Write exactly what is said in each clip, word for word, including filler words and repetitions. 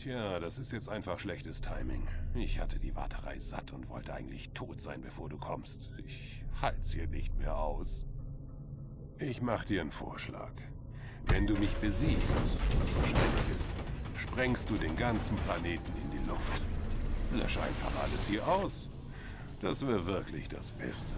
Tja, das ist jetzt einfach schlechtes Timing. Ich hatte die Warterei satt und wollte eigentlich tot sein, bevor du kommst. Ich halt's hier nicht mehr aus. Ich mach dir einen Vorschlag. Wenn du mich besiegst, was wahrscheinlich ist, sprengst du den ganzen Planeten in die Luft. Lösch einfach alles hier aus. Das wäre wirklich das Beste.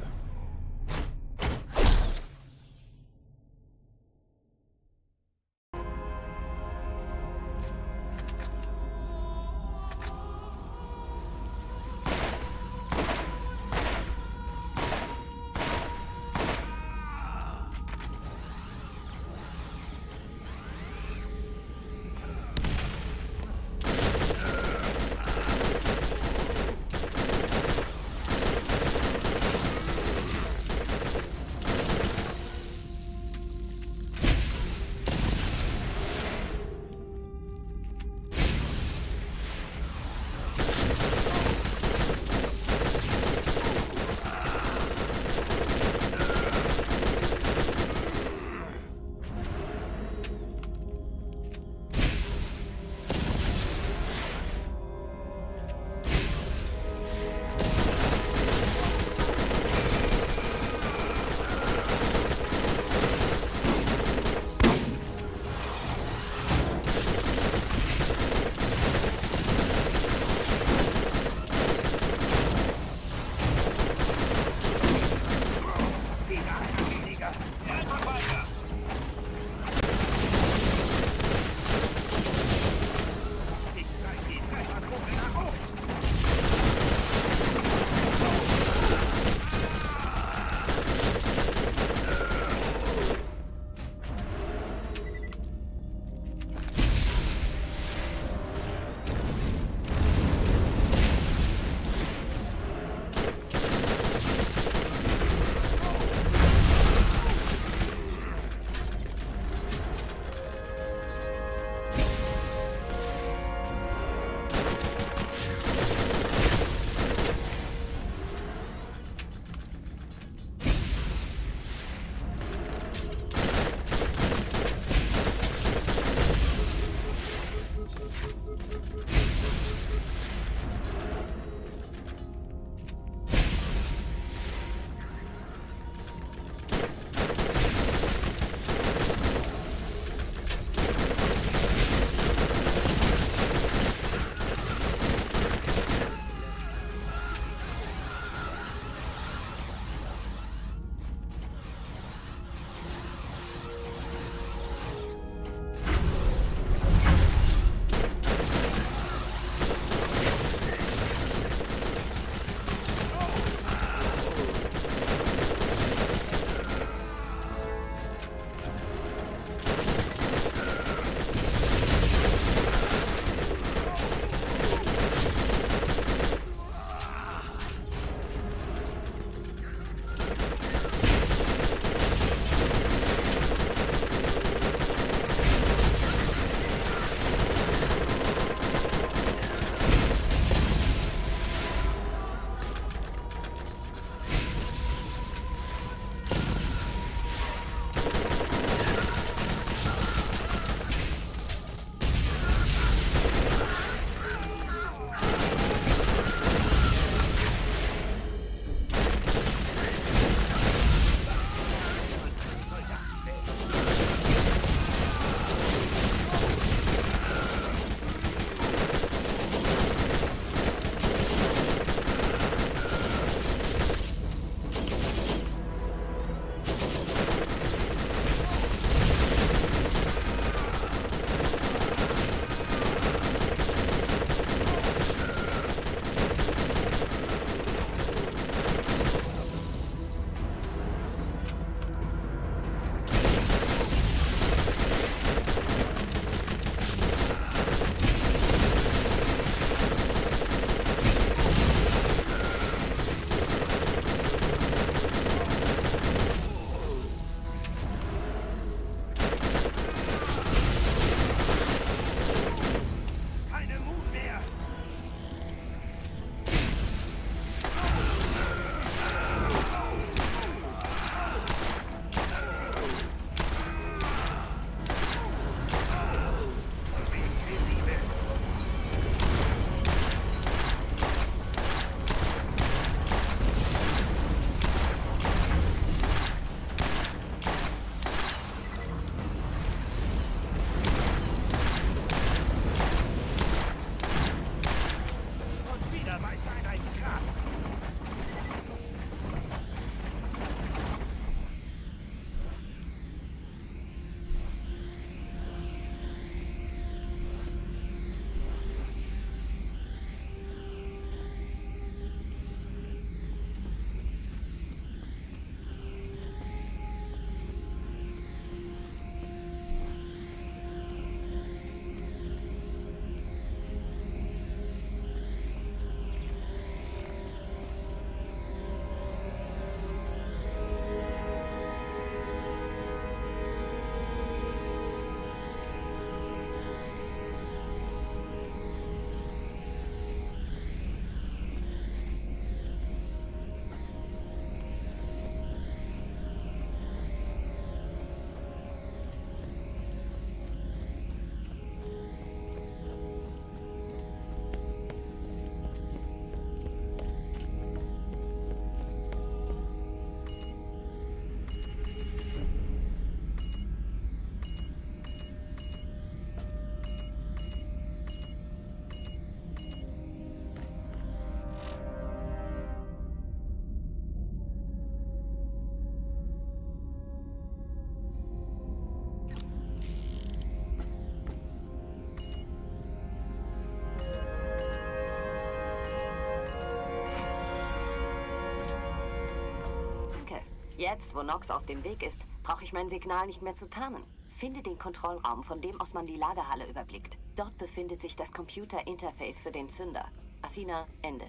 Jetzt, wo Nox aus dem Weg ist, brauche ich mein Signal nicht mehr zu tarnen. Finde den Kontrollraum, von dem aus man die Lagerhalle überblickt. Dort befindet sich das Computer-Interface für den Zünder. Athena, Ende.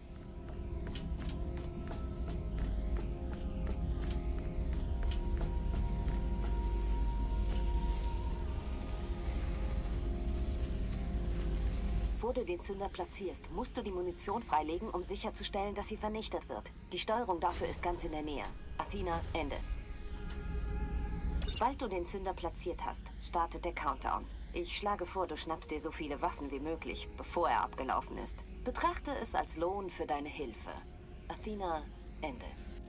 Wo du den Zünder platzierst, musst du die Munition freilegen, um sicherzustellen, dass sie vernichtet wird. Die Steuerung dafür ist ganz in der Nähe. Athena, Ende. Sobald du den Zünder platziert hast, startet der Countdown. Ich schlage vor, du schnappst dir so viele Waffen wie möglich, bevor er abgelaufen ist. Betrachte es als Lohn für deine Hilfe. Athena, Ende.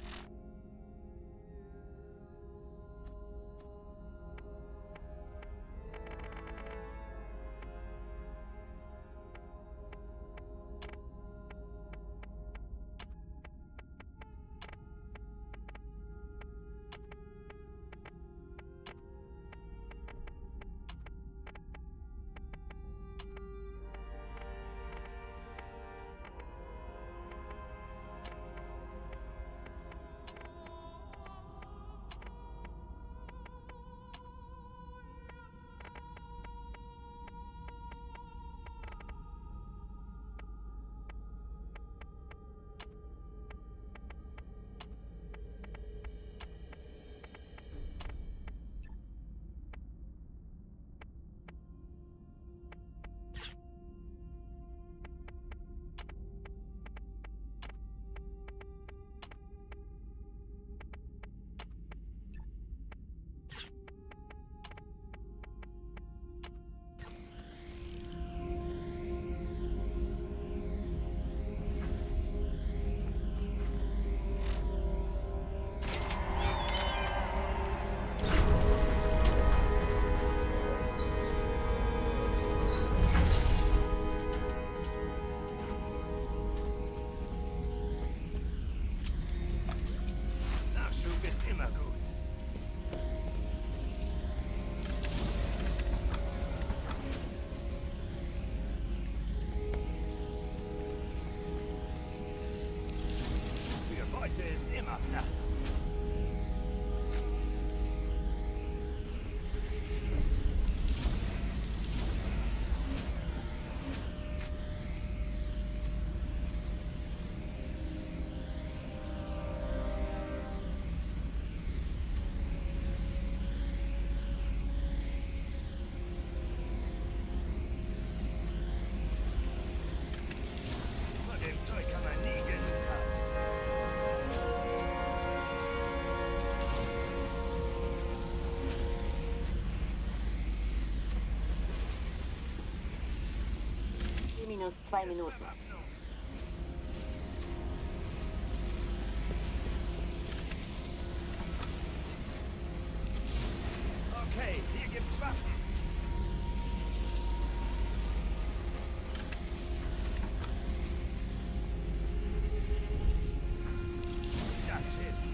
Ist immer Platz. Von dem Zeug kann man nie genug haben. Minus zwei Minuten. Okay, hier gibt's Waffen. Das hilft.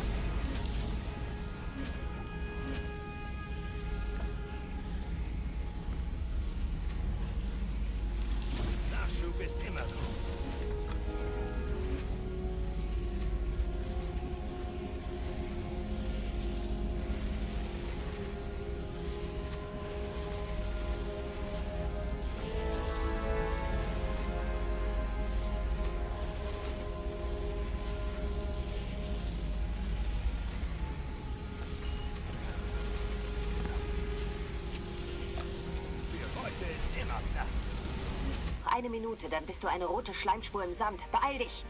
Nachschub ist immer gut. Für heute ist immer Platz. Eine Minute, dann bist du eine rote Schleimspur im Sand. Beeil dich!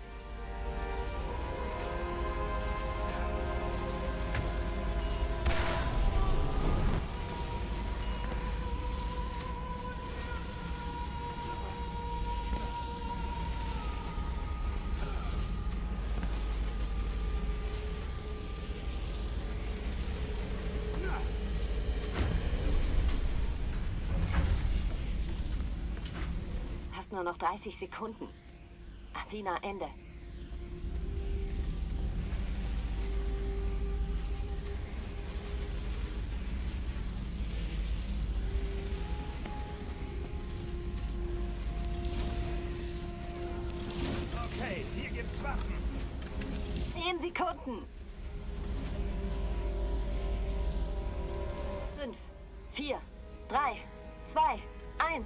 Hast nur noch dreißig Sekunden. Athena, Ende. Okay, hier gibt's Waffen. Zehn Sekunden. vier, drei, zwei, eins.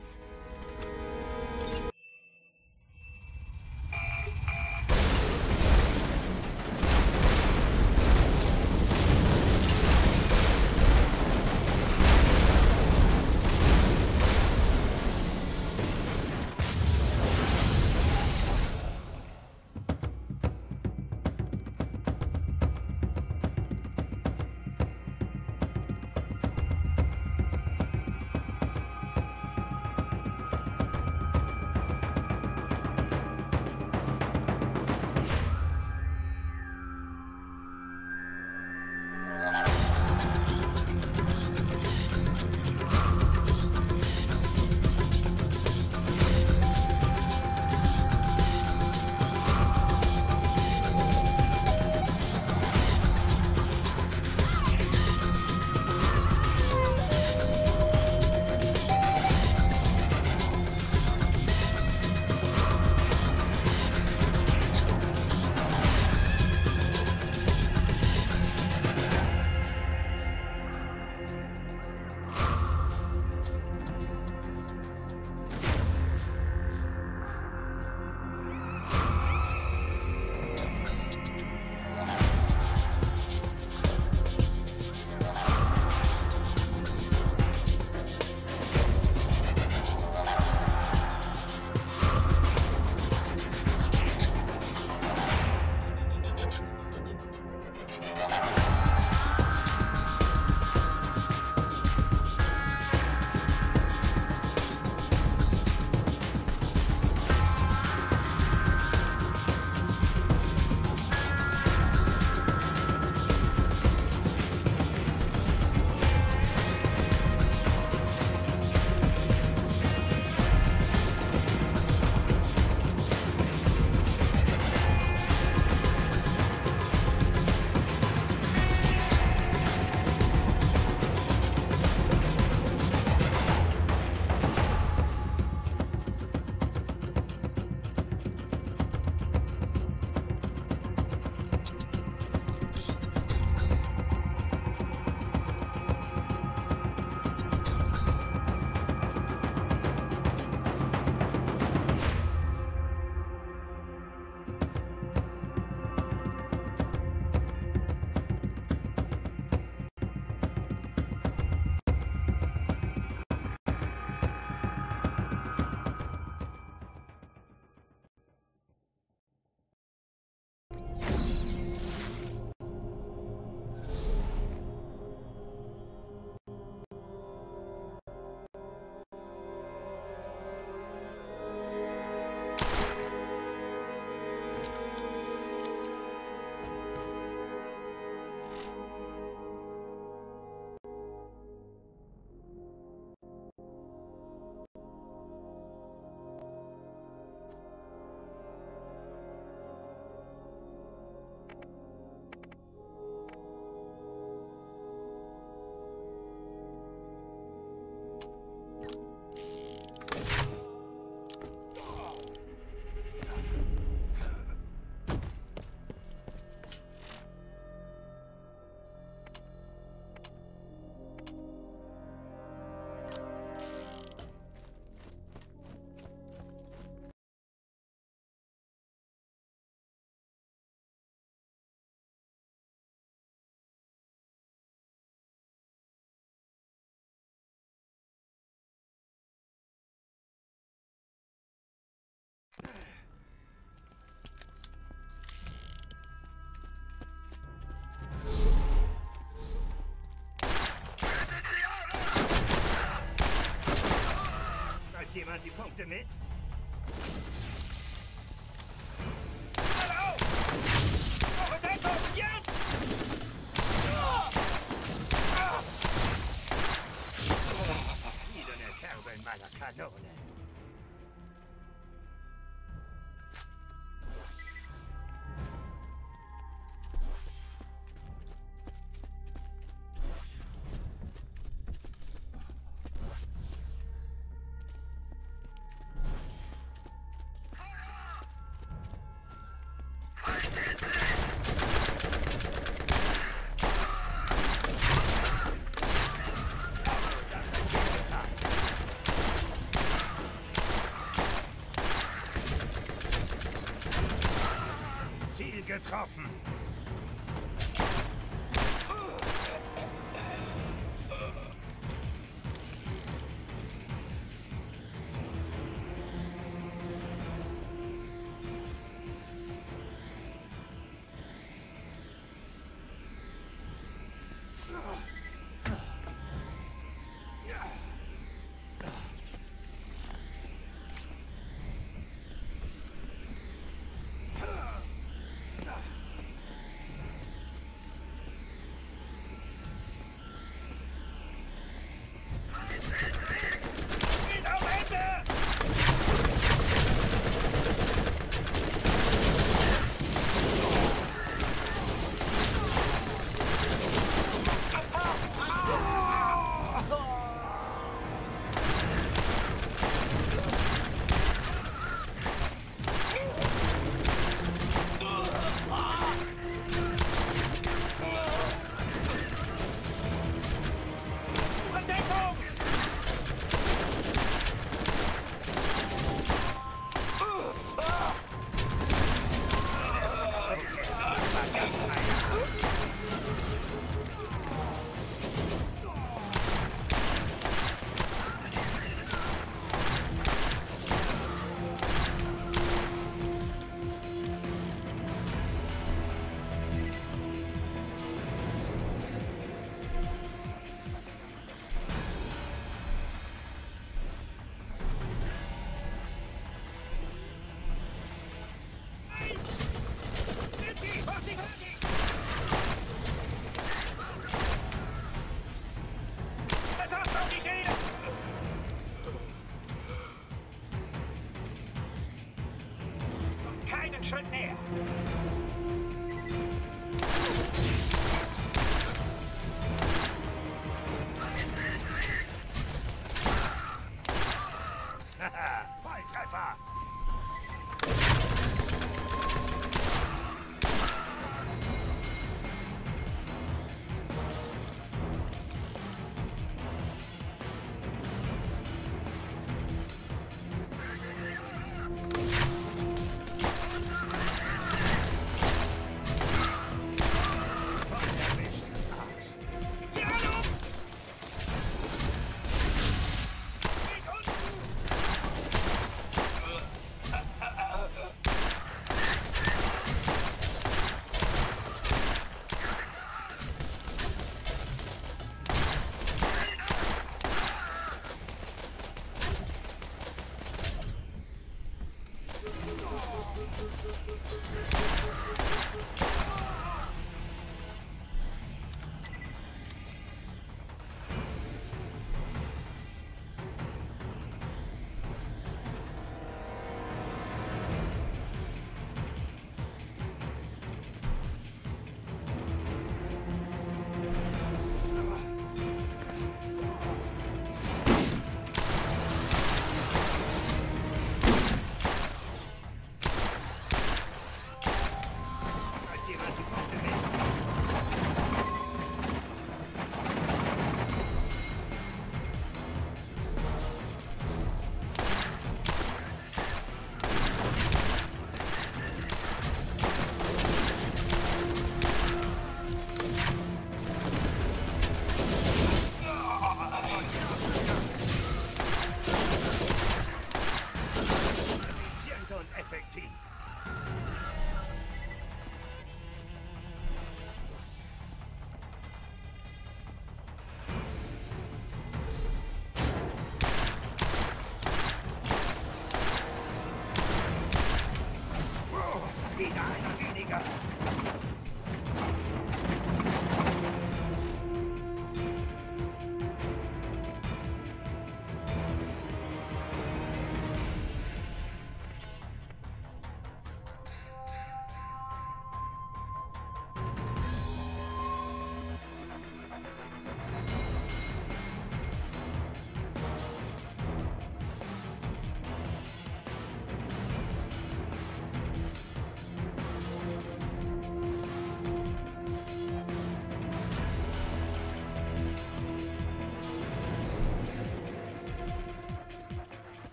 Jemand die Punkte mit? Hallo! Eure Deckung, jetzt! Wieder eine Kerbe in meiner Kanone. getroffen. Schon näher. Haha, Volltreffer.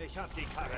Ich hab die Karre.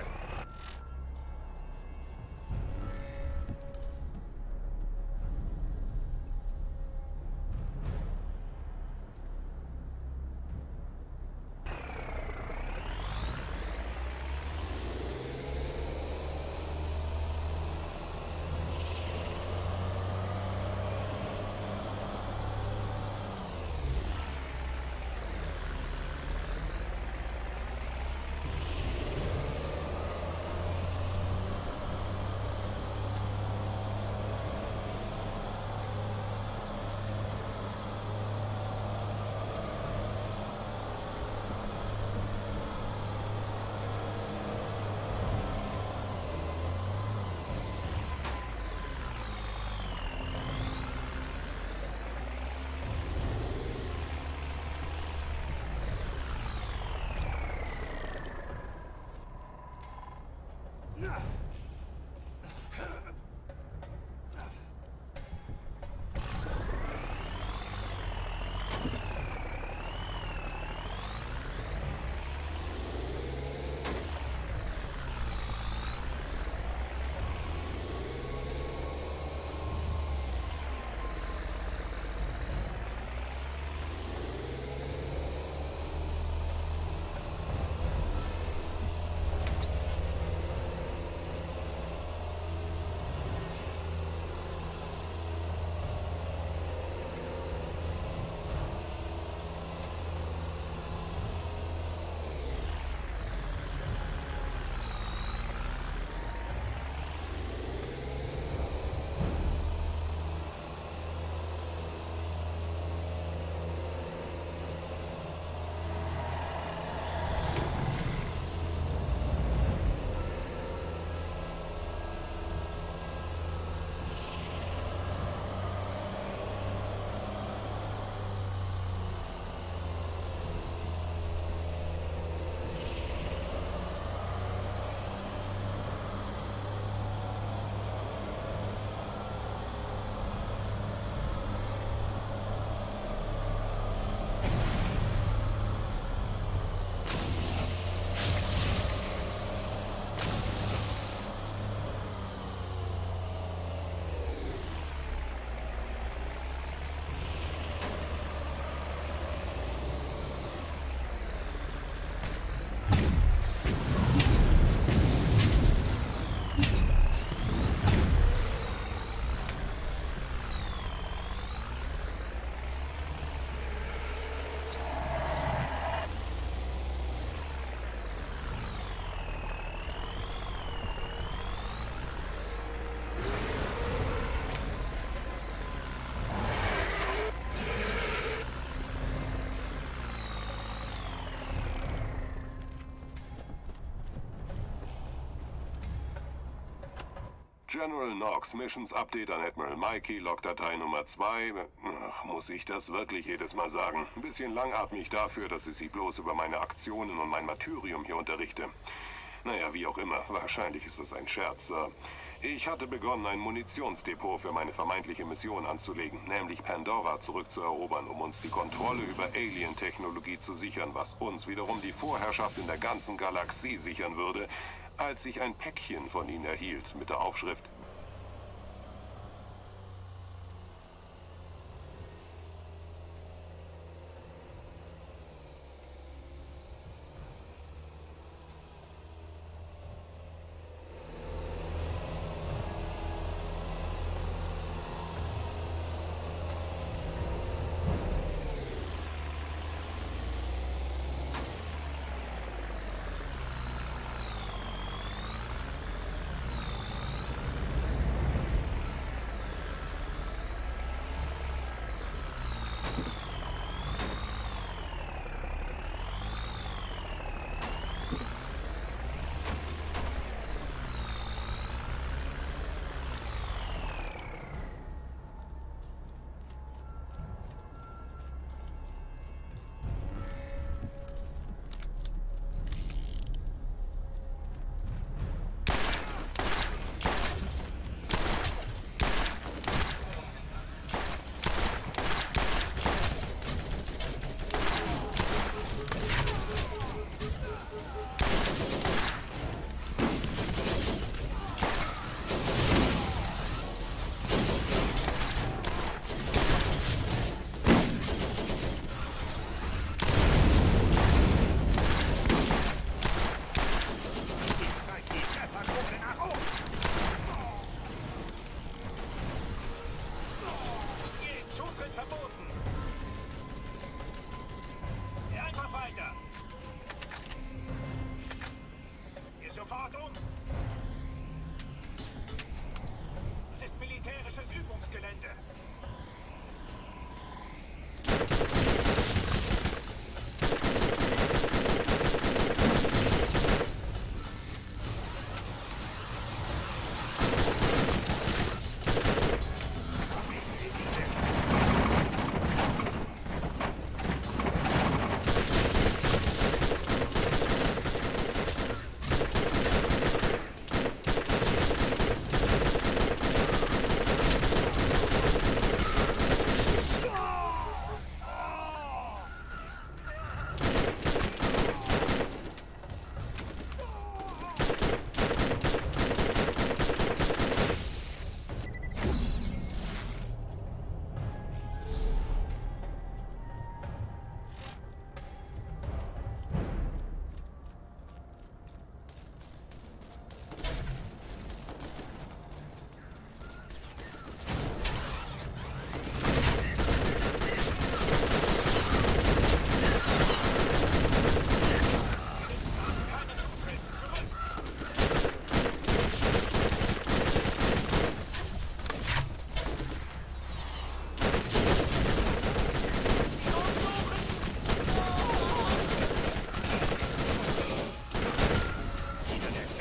General Knox, Missions Update an Admiral Mikey, Logdatei Nummer zwei. Ach, muss ich das wirklich jedes Mal sagen? Ein bisschen langatmig dafür, dass ich Sie bloß über meine Aktionen und mein Martyrium hier unterrichte. Naja, wie auch immer, wahrscheinlich ist es ein Scherz. Ich hatte begonnen, ein Munitionsdepot für meine vermeintliche Mission anzulegen, nämlich Pandora zurückzuerobern, um uns die Kontrolle über Alien-Technologie zu sichern, was uns wiederum die Vorherrschaft in der ganzen Galaxie sichern würde, als ich ein Päckchen von ihnen erhielt mit der Aufschrift: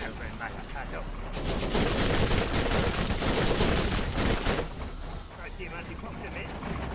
Hat jemand die Punkte mit?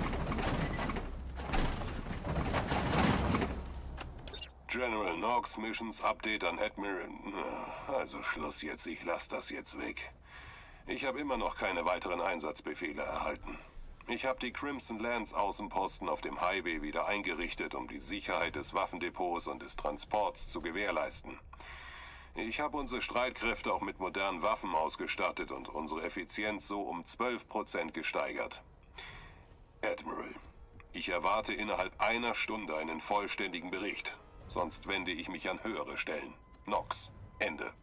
General Knox, Missions Update an Admiral. Also Schluss jetzt, ich lass das jetzt weg. Ich habe immer noch keine weiteren Einsatzbefehle erhalten. Ich habe die Crimson Lance Außenposten auf dem Highway wieder eingerichtet, um die Sicherheit des Waffendepots und des Transports zu gewährleisten. Ich habe unsere Streitkräfte auch mit modernen Waffen ausgestattet und unsere Effizienz so um zwölf Prozent gesteigert. Admiral, ich erwarte innerhalb einer Stunde einen vollständigen Bericht. Sonst wende ich mich an höhere Stellen. Knox, Ende.